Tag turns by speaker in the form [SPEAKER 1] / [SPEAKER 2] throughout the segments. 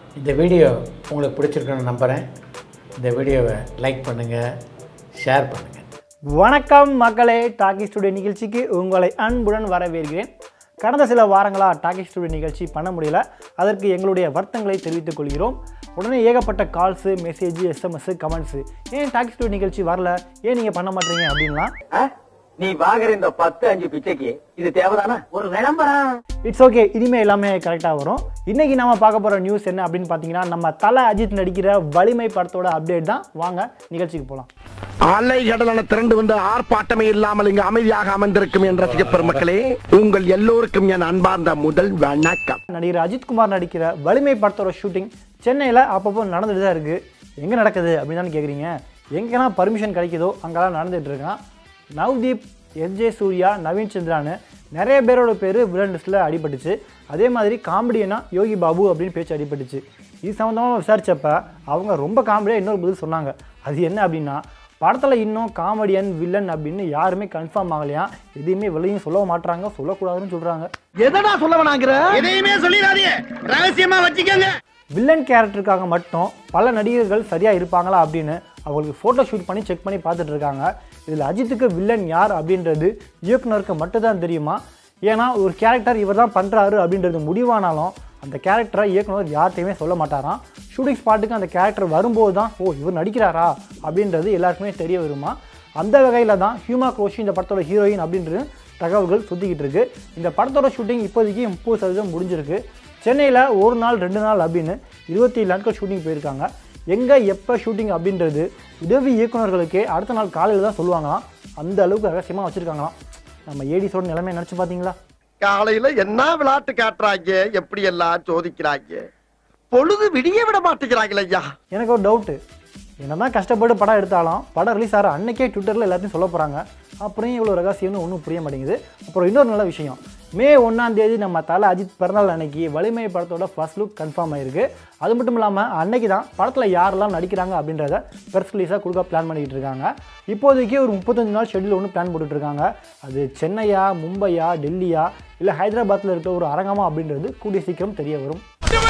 [SPEAKER 1] இந்த வீடியோ உங்களுக்கு பிடிச்சிருக்குன்னு நம்புகிறேன். இந்த வீடியோவை லைக் பண்ணுங்கள், ஷேர் பண்ணுங்கள்.
[SPEAKER 2] வணக்கம் மக்களே, டாக்கிஸ் டுடே நிகழ்ச்சிக்கு உங்களை அன்புடன் வரவேற்கிறேன். கடந்த சில வாரங்களாக டாக்கிஸ் டுடே நிகழ்ச்சி பண்ண முடியல. அதற்கு எங்களுடைய வருத்தங்களை தெரிவித்துக் கொள்கிறோம். உடனே ஏகப்பட்ட கால்ஸு, மெசேஜ், எஸ்எம்எஸ், கமெண்ட்ஸு, ஏன் டாக்கிஸ் டுடே நிகழ்ச்சி வரல, ஏன் நீங்கள் பண்ண மாட்டீங்க அப்படின்லாம்.
[SPEAKER 3] நீ வாங்குற இந்த 10-5 பிச்சைக்கு இது தேவைதானா? ஒரு விளம்பரம்.
[SPEAKER 2] இட்ஸ் ஓகே, இனிமேல் எல்லாமே கரெக்டாக வரும். இன்றைக்கி நம்ம பார்க்க போகிற நியூஸ் என்ன அப்படின்னு பார்த்தீங்கன்னா, நம்ம தல அஜித் நடிக்கிற வலிமை படத்தோட அப்டேட் தான். வாங்க நிகழ்ச்சிக்கு போகலாம்.
[SPEAKER 4] அலை கடலான திரண்டு வந்து ஆர்ப்பாட்டமே இல்லாமல் இங்கு அமைதியாக அமர்ந்திருக்கும் என் ரசிக பெருமக்களே, உங்கள் எல்லோருக்கும் என் அன்பார்ந்த முதல் வணக்கம்.
[SPEAKER 2] நடிகர் அஜித் குமார் நடிக்கிற வலிமை படத்தோட ஷூட்டிங் சென்னையில் அப்பப்போ நடந்துட்டு தான் இருக்குது. எங்கே நடக்குது அப்படின்னு தான் கேட்குறீங்க. எங்கெல்லாம் பர்மிஷன் கிடைக்குதோ அங்கெல்லாம் நடந்துகிட்டு இருக்கான். நவ்தீப், எஸ்.ஜே. சூர்யா, நவீன் சந்திரான்னு நிறைய பேரோட பேர் வில்லன் லிஸ்ட்டில் அடிபட்டுச்சு. அதே மாதிரி காமெடியனா யோகி பாபு அப்படின்னு பேச்சு அடிபட்டுச்சு. இது சம்மந்தமாக விசாரித்தப்ப அவங்க ரொம்ப காமெடியாக இன்னொரு பதில் சொன்னாங்க. அது என்ன அப்படின்னா, படத்தில் இன்னும் காமெடியன் வில்லன் அப்படின்னு யாருமே கன்ஃபார்ம் ஆகலையா. எதையுமே வெளியும் சொல்ல மாட்டாங்க, சொல்லக்கூடாதுன்னு சொல்கிறாங்க.
[SPEAKER 4] எதனா சொல்ல வேணாங்கிற எதையுமே சொல்லிடாதீங்க, ரகசியமா வச்சுக்கோங்க.
[SPEAKER 2] வில்லன் கேரக்டருக்காக மட்டும் பல நடிகர்கள் சரியாக இருப்பாங்களா அப்படின்னு அவங்களுக்கு ஃபோட்டோ ஷூட் பண்ணி செக் பண்ணி பார்த்துட்டு இருக்காங்க. இதில் அஜித்துக்கு வில்லன் யார் அப்படின்றது இயக்குனருக்கு மட்டும்தான் தெரியுமா. ஏன்னா ஒரு கேரக்டர் இவர் தான் பண்ணுறாரு அப்படின்றது முடிவானாலும் அந்த கேரக்டரை இயக்குனர் யார்கிட்டையுமே சொல்ல மாட்டாராம். ஷூட்டிங் ஸ்பாட்டுக்கு அந்த கேரக்டர் வரும்போது தான் ஓ இவர் நடிக்கிறாரா அப்படின்றது எல்லாருக்குமே தெரிய வருமா. அந்த வகையில் தான் ஹியூமா குரோஷி இந்த படத்தோட ஹீரோயின் அப்படின்றது தகவல்கள் சுற்றிக்கிட்டு இருக்குது. இந்த படத்தோட ஷூட்டிங் இப்போதைக்கு 30% முடிஞ்சிருக்கு. சென்னையில் ஒரு நாள் 2 நாள் அப்படின்னு 27 நாட்கள் ஷூட்டிங் போயிருக்காங்க. எங்கே எப்போ ஷூட்டிங் அப்படின்றது உதவி இயக்குநர்களுக்கே அடுத்த நாள் காலையில் தான் சொல்லுவாங்களாம். அந்த அளவுக்கு ரகசியமாக வச்சுருக்காங்களாம். நம்ம ஏடிஸோட நிலைமை நினச்சி பார்த்தீங்களா?
[SPEAKER 4] காலையில என்ன விளையாட்டு காட்டுறாங்க, எப்படி எல்லாம் சோதிக்கிறாங்க, பொழுது விடிய விட மாட்டேங்கிறாங்களே ஐயா.
[SPEAKER 2] எனக்கு ஒரு டவுட்டு, என்னதான் கஷ்டப்பட்டு படம் எடுத்தாலும் படம் ரிலீஸ் ஆகிற அன்னைக்கே ட்விட்டரில் எல்லாத்தையும் சொல்ல போகிறாங்க. அப்புறம் இவ்வளோ ரகசியம்னு ஒன்றும் புரிய மாட்டேங்குது. அப்புறம் இன்னொரு நல்ல விஷயம், மே 1 நம்ம தலை அஜித் பிறந்தநாள் அன்னைக்கு வலிமை படத்தோட ஃபர்ஸ்ட் லுக் கன்ஃபார்ம் ஆயிருக்கு. அது மட்டும் இல்லாமல் அன்னைக்கு தான் படத்தில் யாரெல்லாம் நடிக்கிறாங்க அப்படின்றத பெர்ஸ் ரிலீஸாக கொடுக்க பிளான் பண்ணிக்கிட்டு இருக்காங்க. இப்போதைக்கு ஒரு 35 நாள் ஷெட்யூல் ஒன்று பிளான் போட்டுட்ருக்காங்க. அது சென்னையா, மும்பையா, டெல்லியா, இல்லை ஹைதராபாத்தில் இருக்கிற ஒரு அரங்கமா அப்படின்றது கூடிய சீக்கிரம் தெரிய வரும்.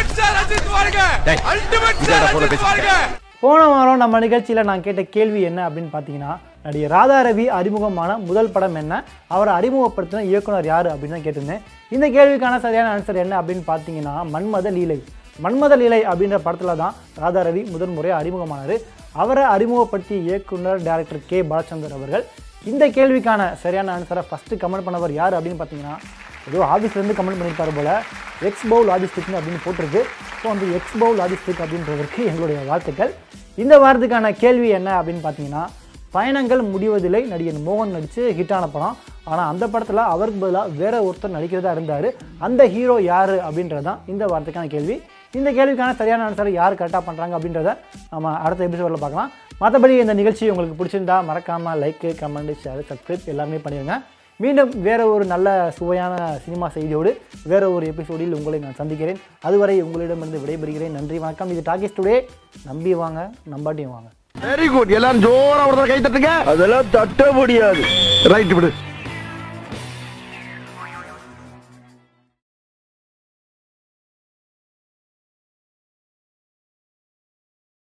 [SPEAKER 2] போன வாரம் நம்ம நிகழ்ச்சியில் நான் கேட்ட கேள்வி என்ன அப்படின்னு பார்த்தீங்கன்னா, நடிகர் ராதா ரவி அறிமுகமான முதல் படம் என்ன, அவரை அறிமுகப்படுத்தின இயக்குனர் யார் அப்படின்னு தான் கேட்டிருந்தேன். இந்த கேள்விக்கான சரியான ஆன்சர் என்ன அப்படின்னு பார்த்தீங்கன்னா, மன்மத லீலை. மன்மத லீலை அப்படின்ற படத்தில் தான் ராதா ரவி முதல் முறையாக அறிமுகமானார். அவரை அறிமுகப்படுத்திய இயக்குனர் டைரக்டர் கே பாலச்சந்தர் அவர்கள். இந்த கேள்விக்கான சரியான ஆன்சரை ஃபஸ்ட்டு கமெண்ட் பண்ணவர் யார் அப்படின்னு பார்த்தீங்கன்னா, ஏதோ ஆஃபீஸ்லேருந்து கமெண்ட் பண்ணியிருப்பார் போல். எக்ஸ் பவுல் லாஜிஸ்டிக்னு அப்படின்னு போட்டிருக்கு. ஸோ அந்த எக்ஸ் பவுல் லாஜிஸ்டிக் அப்படின்றதற்கு எங்களுடைய வாழ்த்துக்கள். இந்த வாரத்துக்கான கேள்வி என்ன அப்படின்னு பார்த்தீங்கன்னா, பயணங்கள் முடிவதில்லை நடிகர் மோகன் நடித்து ஹிட்டான படம். ஆனால் அந்த படத்தில் அவருக்கு பதிலாக வேற ஒருத்தர் நடிக்கிறதா இருந்தார். அந்த ஹீரோ யார் அப்படின்றது தான் இந்த வாரத்துக்கான கேள்வி. இந்த கேள்விக்கான சரியான ஆன்சரை யார் கரெக்டாக பண்ணுறாங்க அப்படின்றத நம்ம அடுத்த எபிசோடில் பார்க்கலாம். மற்றபடி இந்த நிகழ்ச்சி உங்களுக்கு பிடிச்சிருந்தா மறக்காமல் லைக்கு, கமெண்ட், ஷேர், சப்ஸ்கிரைப் எல்லாமே பண்ணிடுங்க. மீண்டும் வேறு ஒரு நல்ல சுவையான சினிமா செய்தியோடு வேறு ஒரு எபிசோடில் உங்களை நான் சந்திக்கிறேன். அதுவரை உங்களிடமிருந்து விடைபெறுகிறேன். நன்றி, வணக்கம். இது டாக்கிஸ் டுடே. நம்பி வாங்க, நம்பாட்டியும் வாங்க.
[SPEAKER 4] Very good. எல்லாரும் ஜோரா ஒருத்தர் கை தட்டுங்க. அதெல்லாம் தட்ட முடியாது. ரைட் விடு.